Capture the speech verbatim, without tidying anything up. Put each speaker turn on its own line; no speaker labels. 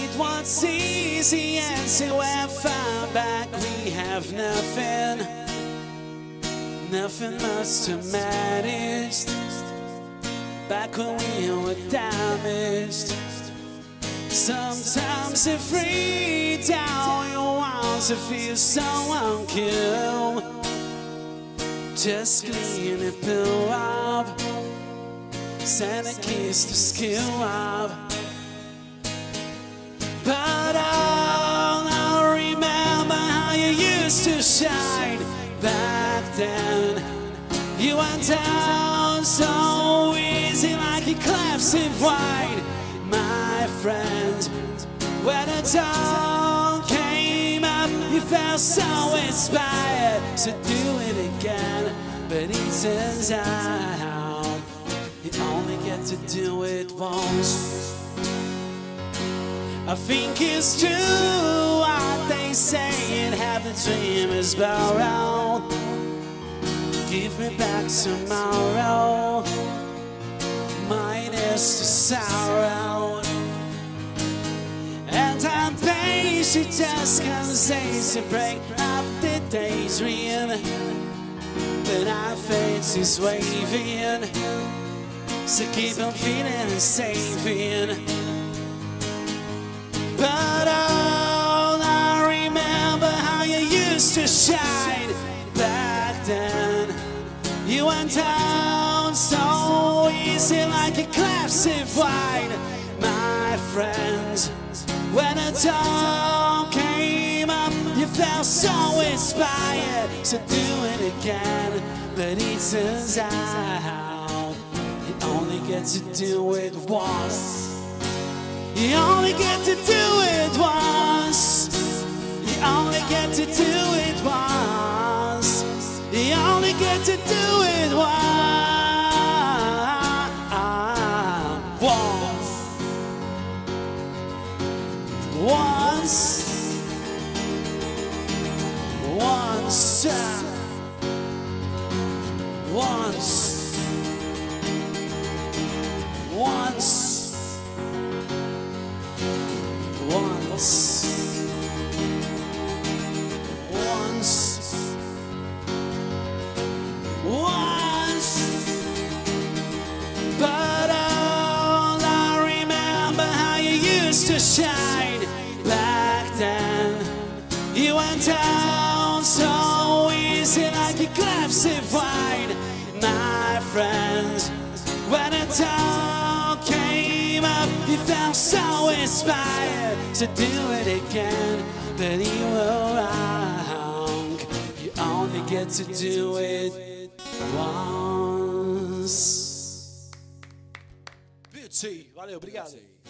it was easy and so we're far back. We have nothing, nothing much to manage. Back when we were damaged. Sometimes the free down your walls to feel so uncool. Just clean it up, send a kiss to skill up. But all I remember how you used to shine back then. You went down so easy like a collapsing wine, my friend. When the dawn came up, you felt so inspired to do it again. But it turns out you only get to do it once. I think it's true what they say and have the dreamers borrow. Give me back tomorrow, minus the sorrow. And I'm patient, just can't to break up the daydream. But our face is waving, so keep on feeling and saving. But all I remember how you used to shine back then. You went down so easy like a collapsing wine, my friend. When the dawn came up, you felt so inspired to do it again. But it turns out you only get to do it once. You only get to do it once. You only get to do it once. You only get to do it once. Once. Once. Once. Once. Once, once, once, but all I remember how you used to shine back then. You went down so easy like a collapsing wine, my friend. When the dawn came up, you felt so inspired to do it again. But you were wrong. You only get to do it once.
Beauty, valeu, obrigado.